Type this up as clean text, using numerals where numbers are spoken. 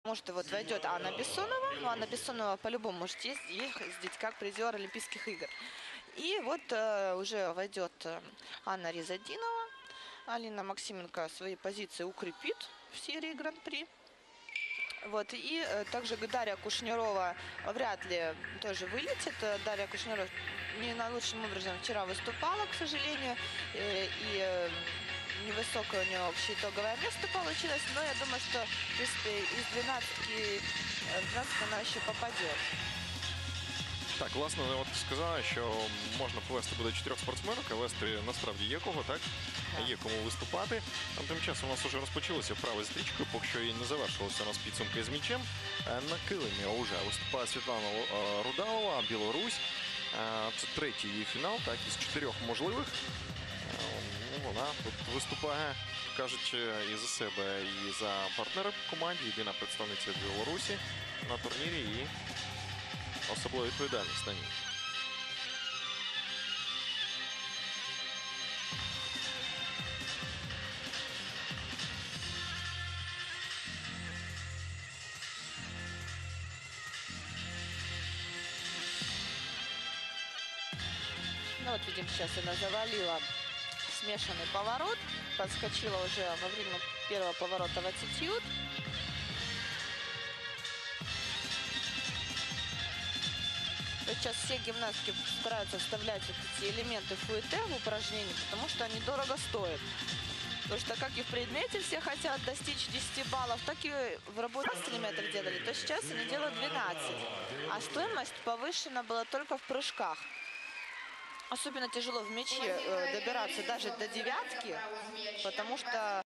Может, вот войдет Анна Бессонова, но Анна Бессонова по-любому может ездить как призер Олимпийских игр. И вот уже войдет Анна Ризадинова. Алина Максименко свои позиции укрепит в серии Гран-при. Вот, и также Дарья Кушнирова вряд ли тоже вылетит. Дарья Кушнирова не наилучшим образом вчера выступала, к сожалению, и невысокое у нее общее итоговое место получилось, но я думаю, что в принципе из 12 она ще попадет. Так, власне, от сказала, що можна повести буде 4 спортсменок, а вести насправді є кого, так? Є кому виступати. А тим часом у нас вже розпочалися вправи з стрічкою, поки що і не завершилося у нас підсумки з м'ячем. На килимі вже виступає Світлана Рудалова, Білорусь. Це третій її фінал, так, із 4 можливих. Вона тут виступає, кажучи, і за себе, і за партнера по команді. Єдина представниця Білорусі на турнірі і особлива відповідальність на ній. Ну вот видим, сейчас она завалила смешанный поворот. Подскочила уже во время первого поворота в аттитюд. Сейчас все гимнастки стараются вставлять вот эти элементы фуэте в упражнения, потому что они дорого стоят. Потому что как и в предмете все хотят достичь 10 баллов, так и в работе 15 элементов делали, то сейчас они делают 12. А стоимость повышена была только в прыжках. Особенно тяжело в мяче добираться даже до девятки, потому что